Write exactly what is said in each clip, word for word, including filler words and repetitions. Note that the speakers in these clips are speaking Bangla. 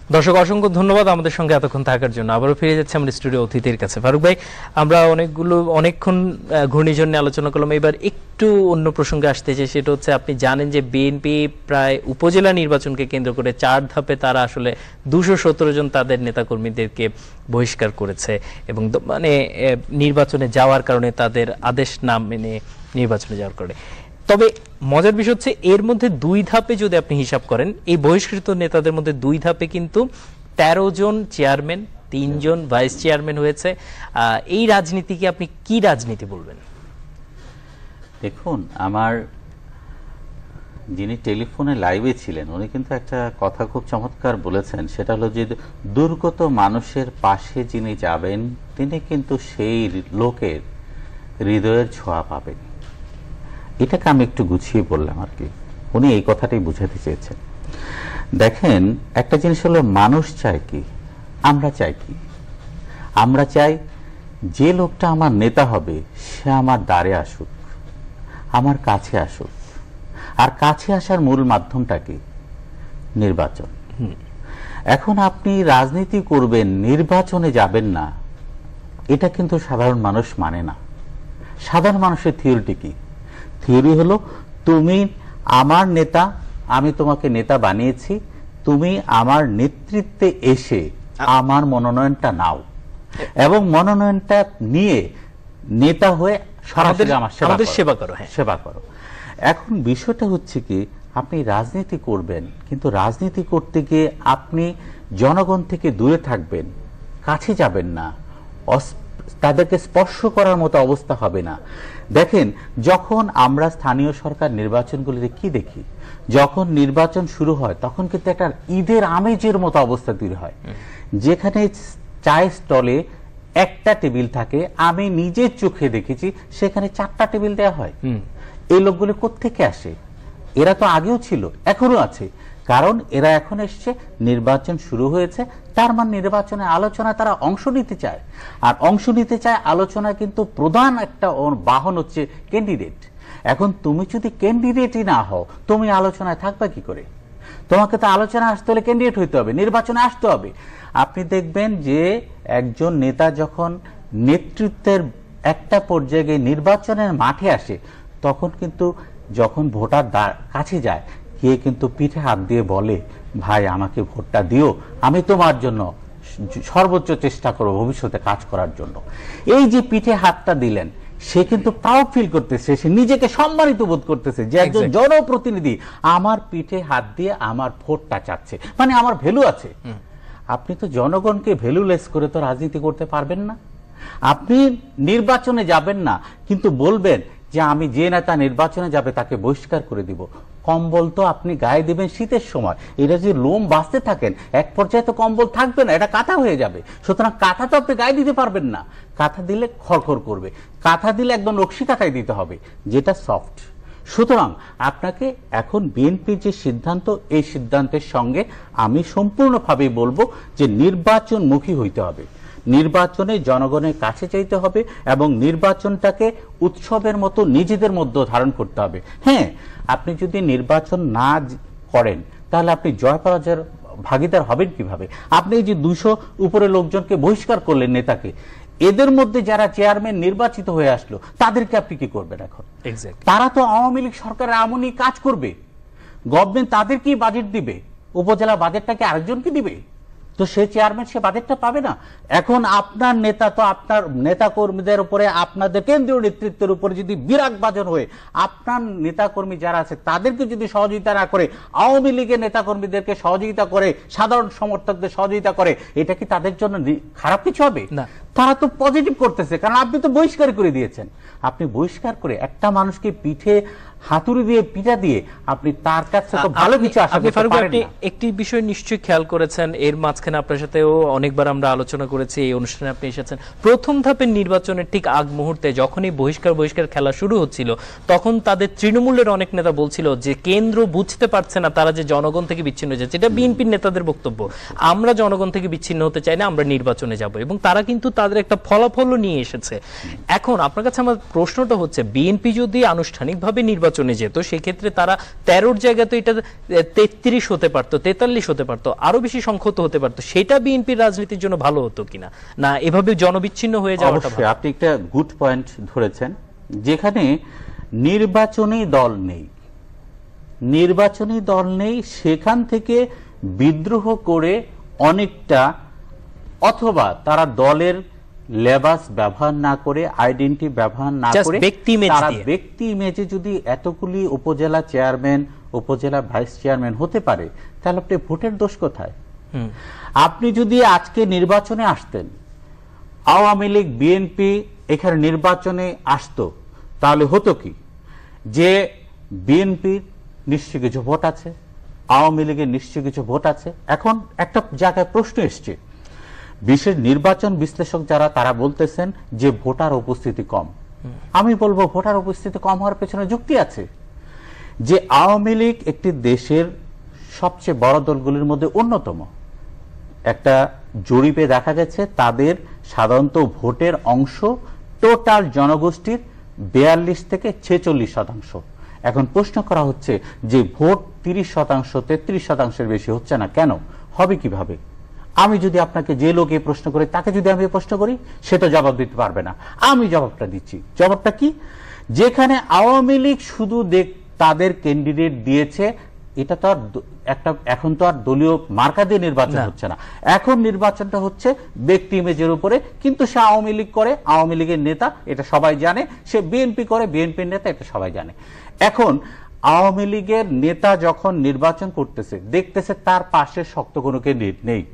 দর্শক অসংখ্য ধন্যবাদ আমাদের সঙ্গে এতক্ষণ থাকার জন্য। আবারও ফিরে যাচ্ছে আমাদের স্টুডিও অতিথির কাছে। ফারুক ভাই, আমরা অনেকগুলো অনেকক্ষণ ঘূর্ণিঝড় নিয়ে আলোচনা করলাম, এবার একটু অন্য প্রসঙ্গে আসতে চাই। সেটা হচ্ছে, আপনি জানেন যে বিএনপি প্রায় উপজেলা নির্বাচনকে কেন্দ্র করে চার ধাপে তারা আসলে দুশো সতেরো জন তাদের নেতাকর্মীদেরকে বহিষ্কার করেছে এবং মানে নির্বাচনে যাওয়ার কারণে তাদের আদেশ না মেনে নির্বাচনে যাওয়ার কারণে। তবে মজার বিষয় হচ্ছে, এর মধ্যে দুই ধাপে যদি আপনি হিসাব করেন, এই বহিষ্কৃত নেতাদের মধ্যে দুই ধাপে কিন্তু তেরো জন চেয়ারম্যান, তিনজন ভাইস চেয়ারম্যান হয়েছে। এই রাজনীতিকে আপনি কি রাজনীতি বলবেন? দেখুন, আমার যিনি টেলিফোনে লাইভে ছিলেন উনি কিন্তু একটা কথা খুব চমৎকার বলেছেন। সেটা হলো যে দুর্গত মানুষের পাশে যিনি যাবেন তিনি কিন্তু সেই লোকের হৃদয়ের ছোঁয়া পাবেন। এটাকে আমি একটু গুছিয়ে বললাম আর কি। উনি এই কথাটাই বুঝাতে চেয়েছেন। দেখেন, একটা জিনিস হলো মানুষ চায় কি, আমরা চাই কি? আমরা চাই যে লোকটা আমার নেতা হবে সে আমার দ্বারে আসুক, আমার কাছে আসুক। আর কাছে আসার মূল মাধ্যমটা কি? নির্বাচন। এখন আপনি রাজনীতি করবেন, নির্বাচনে যাবেন না, এটা কিন্তু সাধারণ মানুষ মানে না। সাধারণ মানুষের থিওরিটি কি? থিওরি হলো, তুমি আমার নেতা, আমি তোমাকে নেতা বানিয়েছি, তুমি আমার নেতৃত্বে এসে আমার মনোনয়নটা নাও এবং মনোনয়নটা নিয়ে নেতা হয়ে সরাসরি আমার সেবা করো, সেবা করো। এখন বিষয়টা হচ্ছে কি, আপনি রাজনীতি করবেন, কিন্তু রাজনীতি করতে গিয়ে আপনি জনগণ থেকে দূরে থাকবেন, কাছে যাবেন না, তাদেরকে স্পর্শ করার মতো অবস্থা হবে না। দেখেন, যখন আমরা স্থানীয় সরকার নির্বাচনগুলিতে কি দেখি, যখন নির্বাচন শুরু হয় তখন কিন্তু একটা ঈদের আমেজের মতো অবস্থা তৈরি হয়, যেখানে চায়ের স্টলে একটা টেবিল থাকে, আমি নিজের চোখে দেখেছি সেখানে চারটা টেবিল দেওয়া হয়। এই লোকগুলো কোত্থেকে আসে? এরা তো আগেও ছিল, এখনো আছে, কারণ এরা এখন এসছে, নির্বাচন শুরু হয়েছে, তার মানে নির্বাচনে আলোচনায় তারা অংশ নিতে চায়। আর অংশ নিতে চায় আলোচনায়, কিন্তু প্রধান একটা বাহন হচ্ছে ক্যান্ডিডেট। এখন তুমি যদি ক্যান্ডিডেটই না হও, তুমি আলোচনায় থাকবে কি করে? তোমাকে তো আলোচনা আসতে হলে ক্যান্ডিডেট হইতে হবে, নির্বাচনে আসতে হবে। আপনি দেখবেন যে একজন নেতা যখন নেতৃত্বের একটা পর্যায়ে নির্বাচনের মাঠে আসে, তখন কিন্তু যখন ভোটার কাছে যায়, কে কিন্তু পিঠে হাত দিয়ে বলে, ভাই আমাকে ভোটটা দিও, আমি তোমার জন্য সর্বোচ্চ চেষ্টা করব ভবিষ্যতে কাজ করার জন্য। এই যে পিঠে হাতটা দিলেন, সে কিন্তু প্রাউড ফিল করতেছে, সে নিজেকে সম্মানিত বোধ করতেছে যে একজন জনপ্রতিনিধি আমার পিঠে হাত দিয়ে আমার ভোটটা চাচ্ছে, মানে আমার ভ্যালু আছে। আপনি তো জনগণকে ভ্যালুলেস করে তো রাজনীতি করতে পারবেন না। আপনি নির্বাচনে যাবেন না, কিন্তু বলবেন যে আমি যে নেতা নির্বাচনে যাবে তাকে বহিষ্কার করে দিব। কম্বল তো আপনি গায়ে দিবেন শীতের সময়, এটা যদি লোম বাঁচতে থাকেন এক পর্যায়ে তো কম্বল থাকবে না, এটা কাঁথা হয়ে যাবে। সুতরাং কাঁথা তো আপনি গায়ে দিতে পারবেন না, কাঁথা দিলে খড়খড় করবে, কাঁথা দিলে একদম নকশি কাঁথায় দিতে হবে যেটা সফট। সুতরাং আপনাকে এখন বিএনপির যে সিদ্ধান্ত, এই সিদ্ধান্তের সঙ্গে আমি সম্পূর্ণভাবে বলবো যে নির্বাচনমুখী হইতে হবে, নির্বাচনে জনগণের কাছে চাইতে হবে এবং নির্বাচনটাকে উৎসবের মতো নিজেদের মধ্যে ধারণ করতে হবে। হ্যাঁ, আপনি যদি নির্বাচন না করেন তাহলে আপনি জয় পরাজয়ের ভাগিদার হবেন কিভাবে? আপনি এই যে দুশো উপরে লোকজনকে বহিষ্কার করলেন নেতাকে, এদের মধ্যে যারা চেয়ারম্যান নির্বাচিত হয়ে আসলো তাদেরকে আপনি কি করবেন এখন? তারা তো আওয়ামী লীগ সরকারের আমনি কাজ করবে, গভর্নমেন্ট তাদেরকেই বাজেট দিবে, উপজেলা বাজেটটাকে আরেকজনকে দিবে, তো সে চেয়ারম্যান সে বাজেটটা পাবে না। এখন আপনার নেতা তো আপনার নেতা কর্মীদের উপরে, আপনাদের কেন্দ্রীয় নেতৃত্বের উপরে যদি বিরাগ বাজন হয়ে আপনার নেতা কর্মী যারা আছে তাদেরকে যদি সহযোগিতা না করে, আওয়ামী লীগের নেতা কর্মীদেরকে সহযোগিতা করে, সাধারণ সমর্থকদের সহযোগিতা করে, এটা কি তাদের জন্য খারাপ কিছু হবে? না, তারা তো পজিটিভ করতেছে, কারণ আপনি তো বহিষ্কার করে দিয়েছেন। আপনি বহিষ্কার করে একটা মানুষকে পিঠে হাতুড়ি দিয়ে পিটা দিয়ে আপনি তার কাছে তো ভালো কিছু আশা করতে পারেন না। একটি বিষয় নিশ্চয়ই খেয়াল করেছেন, এর মাঝখানে আপনার সাথেও অনেকবার আমরা আলোচনা করেছি, এই অনুষ্ঠানে আপনি এসেছেন। প্রথম ধাপের নির্বাচনের ঠিক আগ মুহূর্তে যখনই বহিষ্কার বহিষ্কার খেলা শুরু হচ্ছিল, তখন তাদের তৃণমূলের অনেক নেতা বলছিল যে কেন্দ্র বুঝতে পারছে না তারা যে জনগণ থেকে বিচ্ছিন্ন হয়ে যাচ্ছে। এটা বিএনপির নেতাদের বক্তব্য, আমরা জনগণ থেকে বিচ্ছিন্ন হতে চাই না, আমরা নির্বাচনে যাব, এবং তারা কিন্তু তাদের একটা ফলাফলও নিয়ে এসেছে। এখন আপনার কাছে আমার প্রশ্নটা হচ্ছে, বিএনপি যদি আনুষ্ঠানিকভাবে নির্বাচন নির্বাচনে যেত সেক্ষেত্রে তারা তেরোর জায়গায় তো এটা তেত্রিশ হতে পারতো, তেতাল্লিশ হতে পারতো, আরো বেশি সংখ্যত হতে পারতো। সেটা বিএনপির রাজনীতির জন্য ভালো হতো কিনা, না এভাবে জনবিচ্ছিন্ন হয়ে যাওয়াটা ভালো? আপনি একটা গুড পয়েন্ট ধরেছেন, যেখানে নির্বাচনী দল নেই, নির্বাচনী দল নেই সেখান থেকে বিদ্রোহ করে অনেকটা, অথবা তারা দলের লেবাস ব্যবহার না করে, আইডেন্টি ব্যবহার না করে তারা ব্যক্তি ইমেজে যদি এতগুলি উপজেলা চেয়ারম্যান, উপজেলা ভাইস চেয়ারম্যান হতে পারে, তাহলে আপনি ভোটের দোষ কোথায়? আপনি যদি আজকে নির্বাচনে আসতেন, আওয়ামী লীগ বিএনপি এখানে নির্বাচনে আসতো, তাহলে হতো কি যে বিএনপির নিশ্চয় কিছু ভোট আছে, আওয়ামী লীগের নিশ্চয় কিছু ভোট আছে। এখন একটা জায়গায় প্রশ্ন এসছে, বিশেষ নির্বাচন বিশ্লেষক যারা তারা বলতেছেন যে ভোটার উপস্থিতি কম। আমি বলবো ভোটার উপস্থিতি কম হওয়ার পেছনে যুক্তি আছে, যে আওয়ামী লীগ একটি দেশের সবচেয়ে বড় দলগুলির মধ্যে অন্যতম। একটা জরিপে দেখা গেছে তাদের সাধারণত ভোটের অংশ টোটাল জনগোষ্ঠীর বিয়াল্লিশ থেকে ছেচল্লিশ শতাংশ। এখন প্রশ্ন করা হচ্ছে যে ভোট তিরিশ শতাংশ তেত্রিশ শতাংশের বেশি হচ্ছে না কেন, হবে কিভাবে? আমি যদি আপনাকে যে লোকে প্রশ্ন করি, তাকে যদি আমি প্রশ্ন করি, সে তো জবাব দিতে পারবে না। আমি জবাবটা দিচ্ছি। জবাবটা কি? যেখানে আওয়ামী লীগ শুধু দেখ তাদের ক্যান্ডিডেট দিয়েছে, এটা তো আর একটা, এখন তো আর দলীয় মার্কা দিয়ে নির্বাচন হচ্ছে না, এখন নির্বাচনটা হচ্ছে ব্যক্তি ইমেজের উপরে। কিন্তু সে আওয়ামী লীগ করে, আওয়ামী লীগের নেতা, এটা সবাই জানে। সে বিএনপি করে, বিএনপির নেতা, এটা সবাই জানে। এখন আওয়ামী লীগের নেতা যখন নির্বাচন করতেছে, দেখতেছে তার পাশে শক্ত কোনো ক্যান্ডিডেট নেই,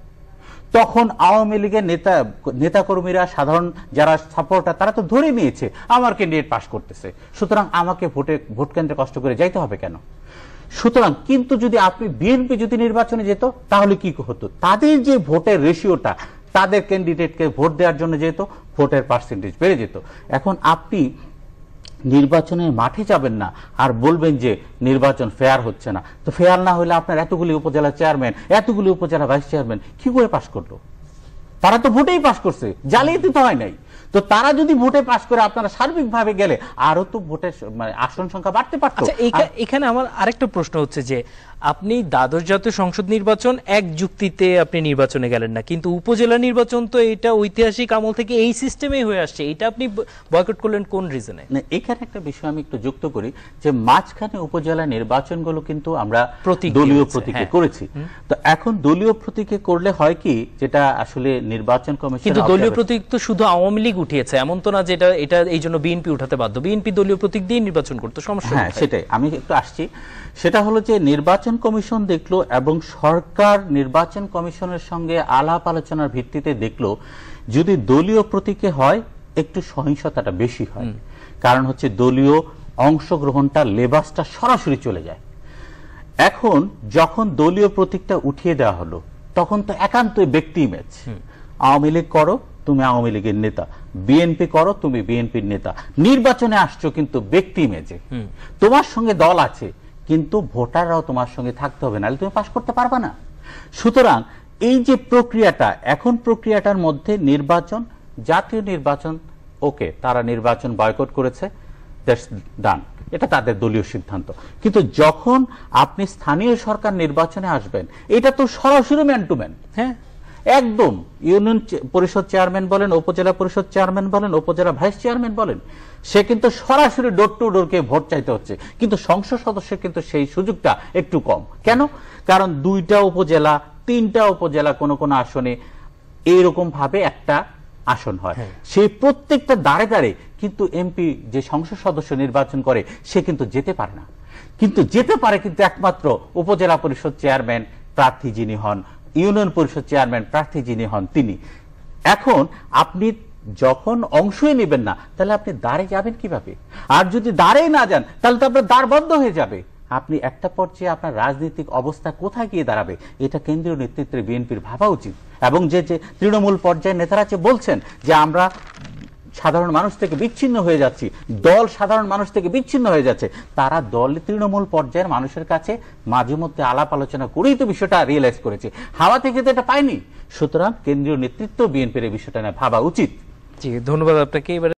তখন আওয়ামী লীগের নেতা নেতাকর্মীরা, সাধারণ যারা সাপোর্টার, তারা তো ধরে নিয়েছে আমার ক্যান্ডিডেট পাস করতেছে, সুতরাং আমাকে ভোটে ভোট কেন্দ্রে কষ্ট করে যাইতে হবে কেন? সুতরাং কিন্তু যদি আপনি বিএনপি যদি নির্বাচনে যেত, তাহলে কি হতো? তাদের যে ভোটের রেশিওটা, তাদের ক্যান্ডিডেটকে ভোট দেওয়ার জন্য যেত, ভোটের পার্সেন্টেজ বেড়ে যেত। এখন আপনি নির্বাচনের মাঠে যাবেন না আর বলবেন যে নির্বাচন ফেয়ার হচ্ছে না। তো ফেয়ার না হলে আপনার এতগুলি উপজেলা চেয়ারম্যান, এতগুলি উপজেলা ভাইস চেয়ারম্যান কি করে পাস করলো? তারা তো ভোটেই পাস করছে, জালিয়াতি তো হয় নাই। তো তারা যদি ভোটে পাস করে, আপনারা সার্বিকভাবে গেলে আরো তো ভোটের মানে আসন সংখ্যা বাড়তে পারত। এখানে আমার আরেকটা প্রশ্ন হচ্ছে যে আপনি দ্বাদশ জাতীয় সংসদ নির্বাচন এক যুক্তিতে আপনি নির্বাচনে গেলেন না, কিন্তু উপজেলা নির্বাচন তো এটা ঐতিহাসিক আমল থেকে এই সিস্টেমেই হয়ে আসছে, এটা আপনি বয়কট করলেন কোন রিজনে? না, এখানে একটা বিষয় আমি একটু যুক্ত করি, যে মাঝখানে উপজেলা নির্বাচনগুলো কিন্তু আমরা দলীয় প্রতীকে করেছি। তো এখন দলীয় প্রতীকে করলে হয় কি, যেটা আসলে নির্বাচন কমিশন, কিন্তু দলীয় প্রতীক তো শুধু আওয়ামী লীগ উঠিয়েছে, এমন তো না যে এটা এটা এই জন্য বিএনপি উঠাতে বাধ্য। বিএনপি দলীয় প্রতীক দিয়ে নির্বাচন করতে সমস্যা। হ্যাঁ, সেটাই আমি একটু আসছি। সেটা হলো যে নির্বাচন কমিশন দেখলো এবং সরকার নির্বাচন কমিশনের সঙ্গে আলাপ আলোচনার ভিত্তিতে দেখলো, যদি দলীয় প্রতীকে হয় একটু সহিংসতাটা বেশি হয়। কারণ হচ্ছে দলীয় অংশগ্রহণটা, লেবাসটা সরাসরি চলে যায়। এখন যখন দলীয় প্রতীকটা উঠিয়ে দেওয়া হলো, তখন তো একান্ত ব্যক্তি ইমেজ। আওয়ামী লীগ করো, তুমি আওয়ামী লীগের নেতা, বিএনপি করো, তুমি বিএনপির নেতা। নির্বাচনে আসছো কিন্তু ব্যক্তি ইমেজে, তোমার সঙ্গে দল আছে, কিন্তু ভোটাররাও তোমার সঙ্গে থাকতে হবে, নাহলে তুমি পাস করতে পারবে না। সুতরাং এই যে প্রক্রিয়াটা, এখন প্রক্রিয়াটার মধ্যে নির্বাচন, জাতীয় নির্বাচন, ওকে, তারা নির্বাচন বয়কট করেছে, দ্যাটস ডান, এটা তাদের দলীয় সিদ্ধান্ত। কিন্তু যখন আপনি স্থানীয় সরকার নির্বাচনে আসবেন, এটা তো সরাসরি ম্যান টু ম্যান। হ্যাঁ, একদম ইউনিয়ন পরিষদ চেয়ারম্যান বলেন, উপজেলা পরিষদ চেয়ারম্যান বলেন, উপজেলা ভাইস চেয়ারম্যান বলেন, সে কিন্তু সরাসরি ডোর টু ডোরকে ভোট চাইতে হচ্ছে। কিন্তু সংসদ সদস্যের কিন্তু সেই সুযোগটা একটু কম। কেন? কারণ দুইটা উপজেলা, তিনটা উপজেলা, কোন কোন আসনে এইরকম ভাবে একটা আসন হয়, সেই প্রত্যেকটা দাঁড়ে দাঁড়ে কিন্তু এমপি যে সংসদ সদস্য নির্বাচন করে, সে কিন্তু যেতে পারে না। কিন্তু যেতে পারে কিন্তু একমাত্র উপজেলা পরিষদ চেয়ারম্যান প্রার্থী যিনি হন, ইউনিয়ন পরিষদ চেয়ারম্যান প্রার্থী যিনি হন, তিনি। এখন আপনি যখন অংশই নেবেন না, তাহলে আপনি দাঁড়ে যাবেন কিভাবে? আর যদি দাঁড়ে না যান, তাহলে তো আপনার দ্বার বন্ধ হয়ে যাবে। আপনি একটা পর্যায়ে আপনার রাজনৈতিক অবস্থা কোথায় গিয়ে দাঁড়াবে, এটা কেন্দ্রীয় নেতৃত্বের বিএনপির ভাবা উচিত। এবং যে যে তৃণমূল পর্যায়ে নেতারা যে বলছেন যে আমরা সাধারণ মানুষ থেকে বিচ্ছিন্ন হয়ে যাচ্ছি, দল সাধারণ মানুষ থেকে বিচ্ছিন্ন হয়ে যাচ্ছে, তারা দল তৃণমূল পর্যায়ের মানুষের কাছে মাঝে মধ্যে আলাপ আলোচনা করেই তো বিষয়টা রিয়েলাইজ করেছে, হাওয়া থেকে তো এটা পায়নি। সুতরাং কেন্দ্রীয় নেতৃত্ব বিএনপির এই বিষয়টা নিয়ে ভাবা উচিত। জি, ধন্যবাদ আপনাকে। এবারে